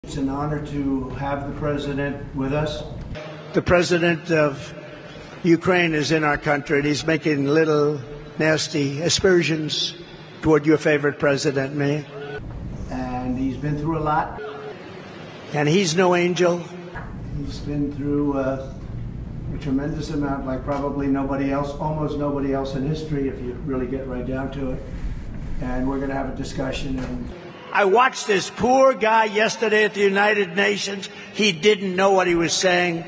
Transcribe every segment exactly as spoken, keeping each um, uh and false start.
It's an honor to have the president with us. The president of Ukraine is in our country, and he's making little nasty aspersions toward your favorite president, me. And he's been through a lot. And he's no angel. He's been through uh, a tremendous amount, like probably nobody else, almost nobody else in history, if you really get right down to it. And we're going to have a discussion. And I watched this poor guy yesterday at the United Nations. He didn't know what he was saying.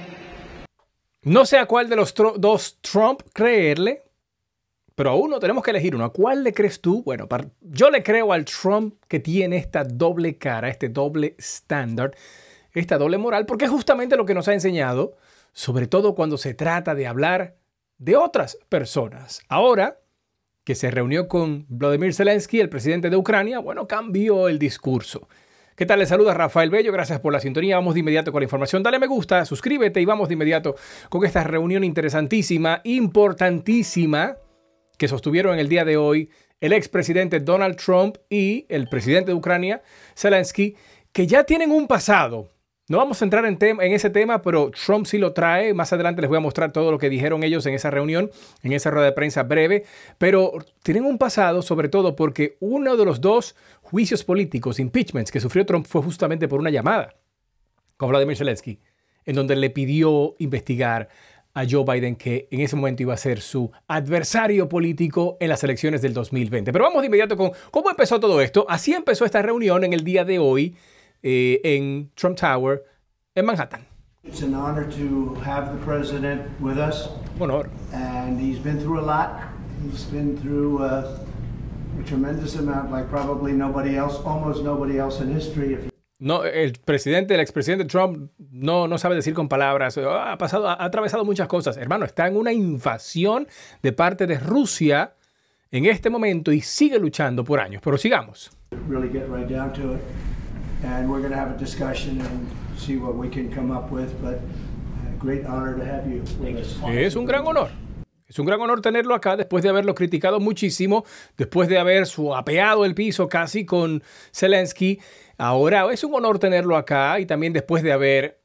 No sé a cuál de los tro dos Trump creerle, pero a uno tenemos que elegir uno. ¿A cuál le crees tú? Bueno, para, yo le creo al Trump que tiene esta doble cara, este doble estándar, esta doble moral, porque es justamente lo que nos ha enseñado, sobre todo cuando se trata de hablar de otras personas. Ahora que se reunió con Volodymyr Zelensky, el presidente de Ucrania, bueno, cambió el discurso. ¿Qué tal? Les saluda Rafael Bello, gracias por la sintonía. Vamos de inmediato con la información. Dale me gusta, suscríbete y vamos de inmediato con esta reunión interesantísima, importantísima, que sostuvieron en el día de hoy el expresidente Donald Trump y el presidente de Ucrania, Zelensky, que ya tienen un pasado. No vamos a entrar en, en ese tema, pero Trump sí lo trae. Más adelante les voy a mostrar todo lo que dijeron ellos en esa reunión, en esa rueda de prensa breve. Pero tienen un pasado, sobre todo porque uno de los dos juicios políticos, impeachments, que sufrió Trump fue justamente por una llamada con Volodymyr Zelensky, en donde le pidió investigar a Joe Biden, que en ese momento iba a ser su adversario político en las elecciones del dos mil veinte. Pero vamos de inmediato con cómo empezó todo esto. Así empezó esta reunión en el día de hoy, Eh, en Trump Tower, en Manhattan. It's an honor to have the president with us. Un honor. And he's been through a lot. He's been through uh, a tremendous amount, like probably nobody else, almost nobody else in history. If you... No, el presidente, el expresidente Trump no, no sabe decir con palabras. Ha pasado, ha atravesado muchas cosas. Hermano, está en una invasión de parte de Rusia en este momento y sigue luchando por años. Pero sigamos. Really get right down to it. And we're going to have a discussion and see what we can come up with, but a great honor to have you with us. Es un gran honor. Es un gran honor tenerlo acá después de haberlo criticado muchísimo, después de haber apeado el piso casi con Zelensky. Ahora es un honor tenerlo acá y también después de haber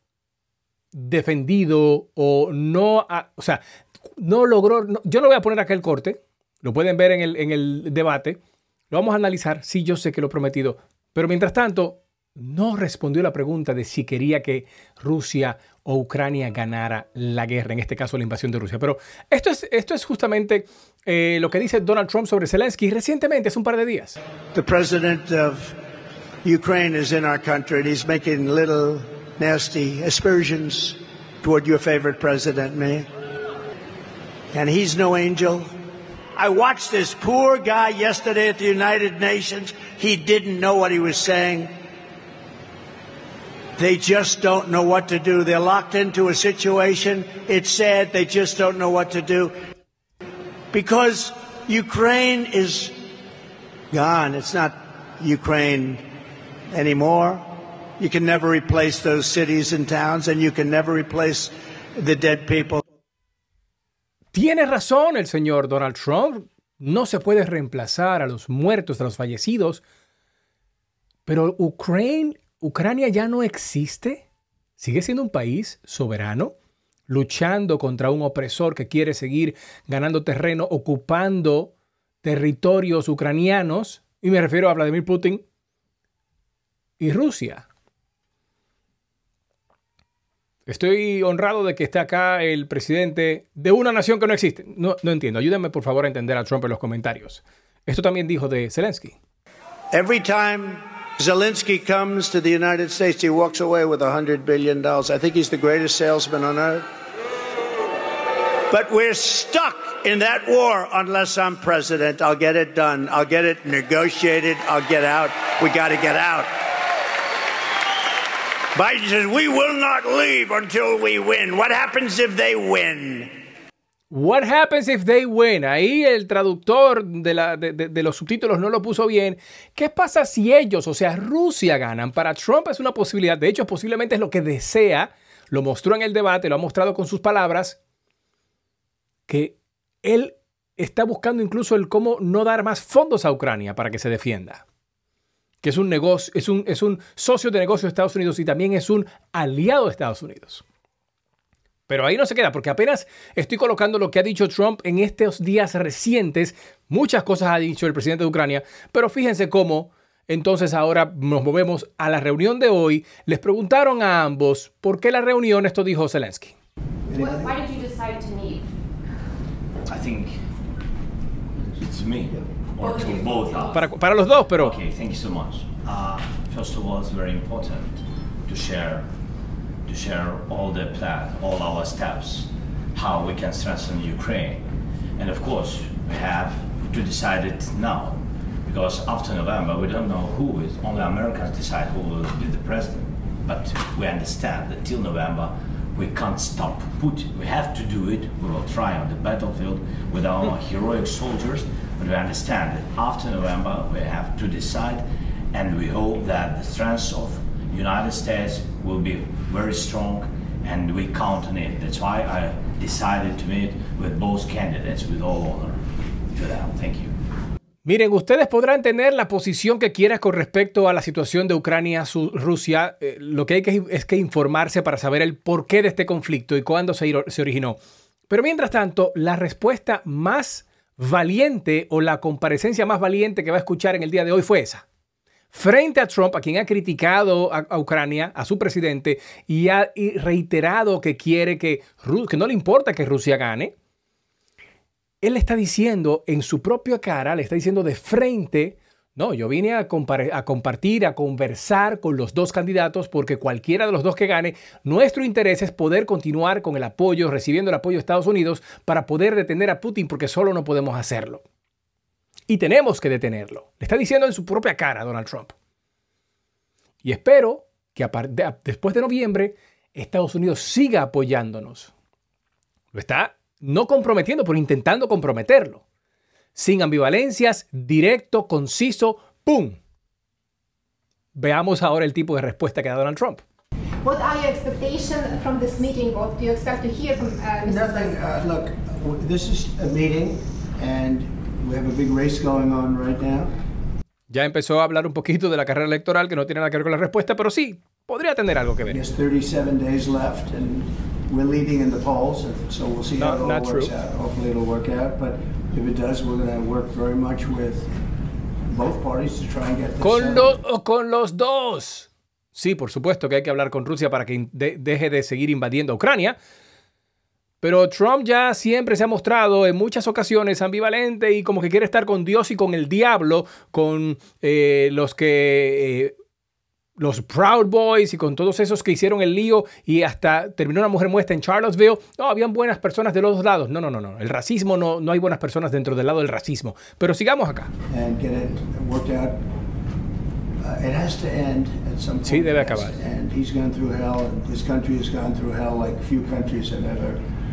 defendido o no, o sea, no logró, no, yo no voy a poner acá el corte, lo pueden ver en el, en el debate, lo vamos a analizar, sí, yo sé que lo he prometido, pero mientras tanto, no respondió la pregunta de si quería que Rusia o Ucrania ganara la guerra, en este caso la invasión de Rusia. Pero esto es, esto es justamente eh, lo que dice Donald Trump sobre Zelensky recientemente, hace un par de días. The president of Ukraine is in our country, and he's making little nasty aspersions toward your favorite president, me. And he's no angel. I watched this poor guy yesterday at the United Nations. He didn't know what he was saying. They just don't know what to do. They're locked into a situation. It's sad. They just don't know what to do. Because Ukraine is gone. It's not Ukraine anymore. You can never replace those cities and towns, and you can never replace the dead people. Tiene razón el señor Donald Trump. No se puede reemplazar a los muertos, a los fallecidos. Pero Ucrania... Ucrania ya no existe, sigue siendo un país soberano, luchando contra un opresor que quiere seguir ganando terreno, ocupando territorios ucranianos, y me refiero a Vladimir Putin y Rusia. Estoy honrado de que esté acá el presidente de una nación que no existe. No, no entiendo, ayúdenme por favor a entender a Trump en los comentarios. Esto también dijo de Zelensky. Every time Zelensky comes to the United States, he walks away with one hundred billion dollars. I think he's the greatest salesman on earth. But we're stuck in that war unless I'm president. I'll get it done. I'll get it negotiated. I'll get out. We got to get out. Biden says, we will not leave until we win. What happens if they win? What happens if they win? Ahí el traductor de, la, de, de, de los subtítulos no lo puso bien. ¿Qué pasa si ellos, o sea, Rusia, ganan? Para Trump es una posibilidad. De hecho, posiblemente es lo que desea. Lo mostró en el debate, lo ha mostrado con sus palabras. Que él está buscando incluso el cómo no dar más fondos a Ucrania para que se defienda. que es un negocio, es un, es un socio de negocio de Estados Unidos y también es un aliado de Estados Unidos. Pero ahí no se queda, porque apenas estoy colocando lo que ha dicho Trump en estos días recientes. Muchas cosas ha dicho el presidente de Ucrania, pero fíjense cómo entonces ahora nos movemos a la reunión de hoy. Les preguntaron a ambos por qué la reunión, esto dijo Zelensky. What, why did you decide to meet? I think it's me or to both us. Para, para los dos, pero... Okay, thank you so much. Uh, first of all, it's very important to share to share all the plan, all our steps, how we can strengthen Ukraine. And of course, we have to decide it now, because after November, we don't know who is. Only Americans decide who will be the president. But we understand that till November, we can't stop Putin. We have to do it. We will try on the battlefield with our heroic soldiers. But we understand that after November, we have to decide, and we hope that the strength of United States will be very strong, and we count on it. That's why I decided to meet with both candidates with all honor to them. Thank you. Miren, ustedes podrán tener la posición que quieran con respecto a la situación de Ucrania, Rusia. Eh, lo que hay que es que informarse para saber el porqué de este conflicto y cuándo se, se originó. Pero mientras tanto, la respuesta más valiente o la comparecencia más valiente que va a escuchar en el día de hoy fue esa. Frente a Trump, a quien ha criticado a, a Ucrania, a su presidente, y ha y reiterado que quiere que, que no le importa que Rusia gane, él está diciendo en su propia cara, le está diciendo de frente, no, yo vine a, a compartir, a conversar con los dos candidatos porque cualquiera de los dos que gane, nuestro interés es poder continuar con el apoyo, recibiendo el apoyo de Estados Unidos para poder detener a Putin porque solo no podemos hacerlo. Y tenemos que detenerlo. Le está diciendo en su propia cara a Donald Trump. Y espero que a de, después de noviembre Estados Unidos siga apoyándonos. Lo está no comprometiendo, pero intentando comprometerlo. Sin ambivalencias, directo, conciso, ¡pum! Veamos ahora el tipo de respuesta que da Donald Trump. What are your expectations from this meeting? What do you expect to hear from uh, Mister Nothing. Uh, look, this is a meeting and we have a big race going on right now. Ya empezó a hablar un poquito de la carrera electoral que no tiene nada que ver con la respuesta, pero sí, podría tener algo que ver. There's thirty-seven days left and we're leading in the polls, so we'll see how it all works out. Hopefully it'll work out, but if it does, we're going to work very much with both parties to try and get this con los, con los dos. Sí, por supuesto que hay que hablar con Rusia para que de, deje de seguir invadiendo a Ucrania. Pero Trump ya siempre se ha mostrado en muchas ocasiones ambivalente y como que quiere estar con Dios y con el diablo, con eh, los que... Eh, los Proud Boys y con todos esos que hicieron el lío y hasta terminó una mujer muerta en Charlottesville. No, habían buenas personas de los dos lados. No, no, no, no. El racismo, no, no hay buenas personas dentro del lado del racismo. Pero sigamos acá. And get it worked out. Uh, it has to end at some point. Sí, debe acabar. And he's gone through hell, and his country has gone through hell like few countries have ever,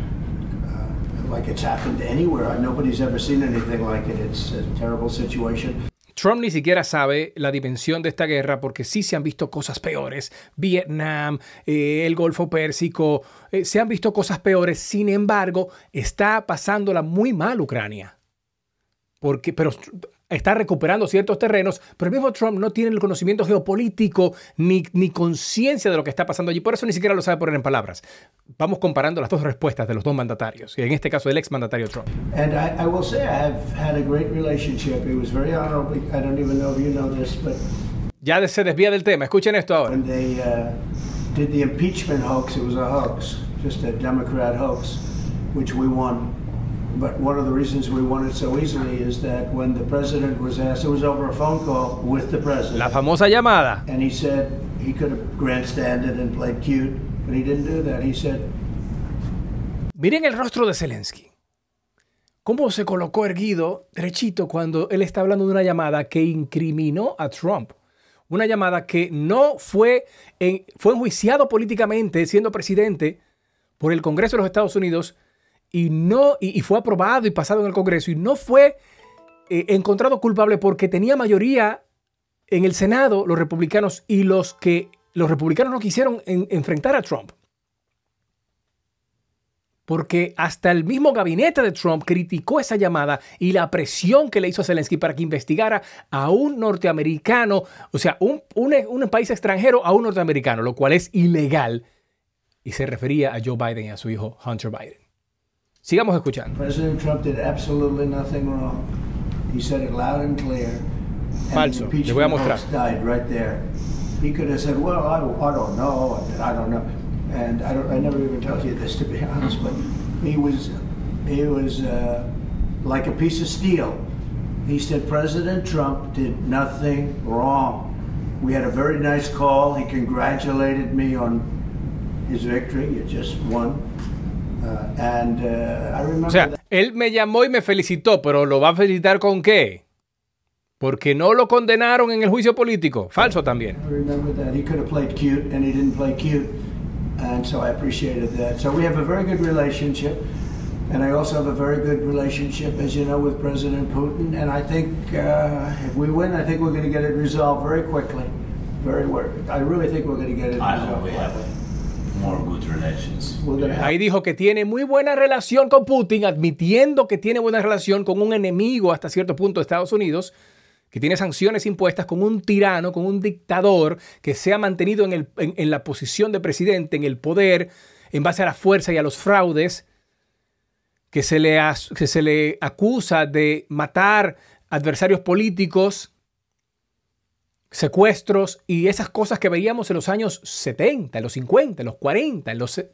uh, like it's happened anywhere. Nobody's ever seen anything like it. It's a terrible situation. Trump ni siquiera sabe la dimensión de esta guerra porque sí se han visto cosas peores. Vietnam, eh, el Golfo Pérsico, eh, se han visto cosas peores. Sin embargo, está pasándola muy mal Ucrania. Porque, pero está recuperando ciertos terrenos, pero el mismo Trump no tiene el conocimiento geopolítico ni, ni conciencia de lo que está pasando allí. Por eso ni siquiera lo sabe poner en palabras. Vamos comparando las dos respuestas de los dos mandatarios, y en este caso del ex mandatario Trump. And I, I will say I have had a great relationship. It was very honorable. I don't even know if you know this, but ya se desvía del tema. Escuchen esto ahora. When they uh, did the impeachment hoax, it was a hoax, just a Democrat hoax, which we won. But one of the reasons we won it so easily is that when the president was asked, it was over a phone call with the president. La famosa llamada. And he said he could have grandstanded and played cute, but he didn't do that. He said... Miren el rostro de Zelensky. Cómo se colocó erguido, derechito, cuando él está hablando de una llamada que incriminó a Trump. Una llamada que no fue, en, fue enjuiciado políticamente siendo presidente por el Congreso de los Estados Unidos y, no, y, y fue aprobado y pasado en el Congreso y no fue eh, encontrado culpable porque tenía mayoría en el Senado los republicanos y los que los republicanos no quisieron en, enfrentar a Trump. porque hasta el mismo gabinete de Trump criticó esa llamada y la presión que le hizo a Zelensky para que investigara a un norteamericano, o sea, un, un, un país extranjero a un norteamericano, lo cual es ilegal. Y se refería a Joe Biden y a su hijo Hunter Biden. Sigamos escuchando. President Trump did absolutely nothing wrong. He said it loud and clear. Falso. Les voy a mostrar. Died right there. He could have said, "Well, I don't, I don't know. I don't know." And I don't. I never even told you this, to be honest. But he was, he was uh, like a piece of steel. He said President Trump did nothing wrong. We had a very nice call. He congratulated me on his victory. You just won. Uh, and uh, I remember. O sea, that. Él me llamó y me felicitó, pero ¿lo va a felicitar con qué? Porque no lo condenaron en el juicio político. Falso también. I remember that. He could have played cute, and he didn't play cute. And so I appreciated that. So we have a very good relationship. And I also have a very good relationship, as you know, with President Putin. And I think uh, if we win, I think we're going to get it resolved very quickly. Very well. I really think we're going to get it I resolved. hope we have more good relations. We're going to have Ahí dijo que tiene muy buena relación con Putin, admitiendo que tiene buena relación con un enemigo hasta cierto punto de Estados Unidos, que tiene sanciones impuestas con un tirano, con un dictador que se ha mantenido en, el, en, en la posición de presidente, en el poder, en base a la fuerza y a los fraudes, que se le, que se le acusa de matar adversarios políticos, secuestros y esas cosas que veíamos en los años setenta, en los cincuenta, en los cuarenta, en los...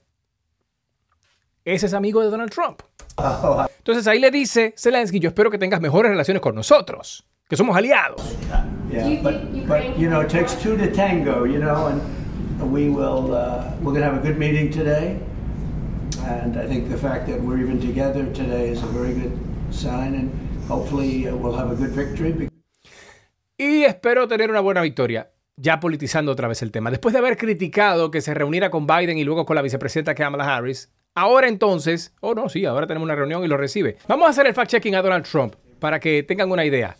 Ese es amigo de Donald Trump. Entonces ahí le dice Zelensky, yo espero que tengas mejores relaciones con nosotros, que somos aliados. Yeah, You but, think but Ukraine you know, can it takes two to tango, you know, and we will, uh, we're going to have a good meeting today. And I think the fact that we're even together today is a very good sign, and hopefully uh, we'll have a good victory. Y espero tener una buena victoria, ya politizando otra vez el tema. Después de haber criticado que se reuniera con Biden y luego con la vicepresidenta Kamala Harris, ahora entonces, oh no, sí, ahora tenemos una reunión y lo recibe. Vamos a hacer el fact-checking a Donald Trump para que tengan una idea.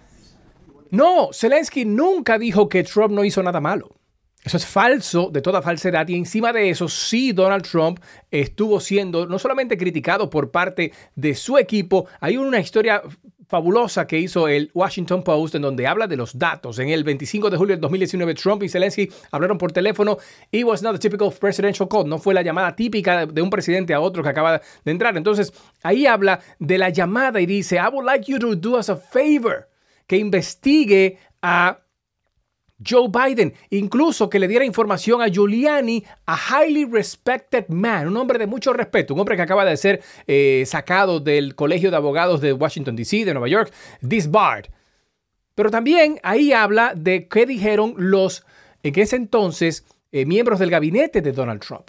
No, Zelensky nunca dijo que Trump no hizo nada malo. Eso es falso, de toda falsedad, y encima de eso, sí, Donald Trump estuvo siendo no solamente criticado por parte de su equipo. Hay una historia fabulosa que hizo el Washington Post en donde habla de los datos. En el veinticinco de julio de dos mil diecinueve, Trump y Zelensky hablaron por teléfono. It was not a typical presidential call. No fue la llamada típica de un presidente a otro que acaba de entrar. Entonces, ahí habla de la llamada y dice, I would like you to do us a favor, que investigue a Joe Biden, incluso que le diera información a Giuliani, a highly respected man, un hombre de mucho respeto, un hombre que acaba de ser eh, sacado del Colegio de Abogados de Washington, D C, de Nueva York, disbarred. Pero también ahí habla de qué dijeron los, en ese entonces, eh, miembros del gabinete de Donald Trump.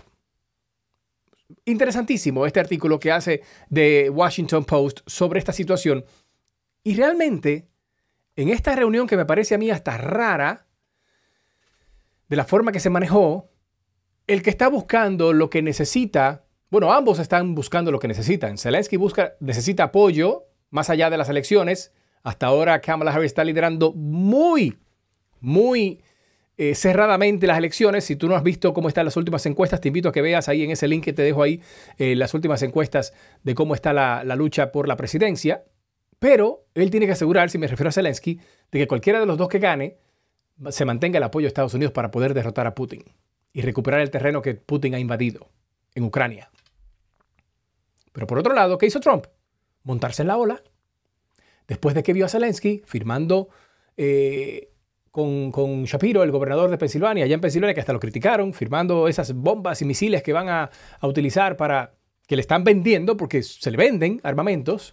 Interesantísimo este artículo que hace de Washington Post sobre esta situación. Y realmente, en esta reunión que me parece a mí hasta rara, de la forma que se manejó, el que está buscando lo que necesita, bueno, ambos están buscando lo que necesitan. Zelensky busca, necesita apoyo más allá de las elecciones. Hasta ahora Kamala Harris está liderando muy, muy eh, cerradamente las elecciones. Si tú no has visto cómo están las últimas encuestas, te invito a que veas ahí en ese link que te dejo ahí eh, las últimas encuestas de cómo está la, la lucha por la presidencia. Pero él tiene que asegurar, si me refiero a Zelensky, de que cualquiera de los dos que gane se mantenga el apoyo de Estados Unidos para poder derrotar a Putin y recuperar el terreno que Putin ha invadido en Ucrania. Pero por otro lado, ¿qué hizo Trump? Montarse en la ola. Después de que vio a Zelensky firmando eh, con, con Shapiro, el gobernador de Pensilvania, allá en Pensilvania, que hasta lo criticaron, firmando esas bombas y misiles que van a, a utilizar para, que le están vendiendo, porque se le venden armamentos.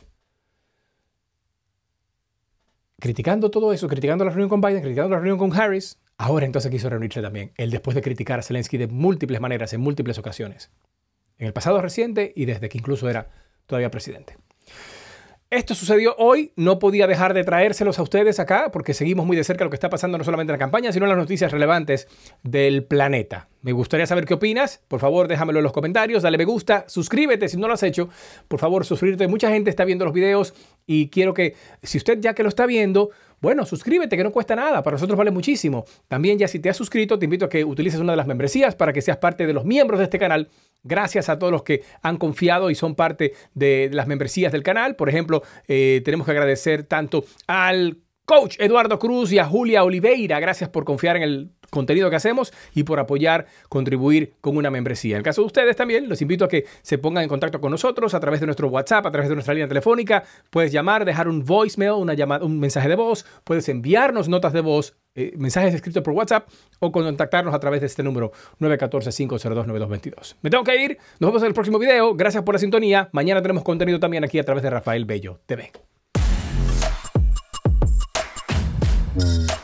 Criticando todo eso, criticando la reunión con Biden, criticando la reunión con Harris, ahora entonces quiso reunirse también, él después de criticar a Zelensky de múltiples maneras, en múltiples ocasiones, en el pasado reciente y desde que incluso era todavía presidente. Esto sucedió hoy, no podía dejar de traérselos a ustedes acá porque seguimos muy de cerca lo que está pasando no solamente en la campaña, sino en las noticias relevantes del planeta. Me gustaría saber qué opinas, por favor déjamelo en los comentarios, dale me gusta, suscríbete si no lo has hecho, por favor suscríbete, mucha gente está viendo los videos y quiero que, si usted ya que lo está viendo, bueno, suscríbete, que no cuesta nada. Para nosotros vale muchísimo. También ya si te has suscrito, te invito a que utilices una de las membresías para que seas parte de los miembros de este canal. Gracias a todos los que han confiado y son parte de las membresías del canal. Por ejemplo, eh, tenemos que agradecer tanto al coach Eduardo Cruz y a Julia Oliveira. Gracias por confiar en el contenido que hacemos y por apoyar, contribuir con una membresía. En el caso de ustedes también, los invito a que se pongan en contacto con nosotros a través de nuestro WhatsApp, a través de nuestra línea telefónica. Puedes llamar, dejar un voicemail, una llamada, un mensaje de voz. Puedes enviarnos notas de voz, eh, mensajes escritos por WhatsApp o contactarnos a través de este número nueve uno cuatro, cinco cero dos, nueve dos dos dos. Me tengo que ir. Nos vemos en el próximo video. Gracias por la sintonía. Mañana tenemos contenido también aquí a través de Rafael Bello T V.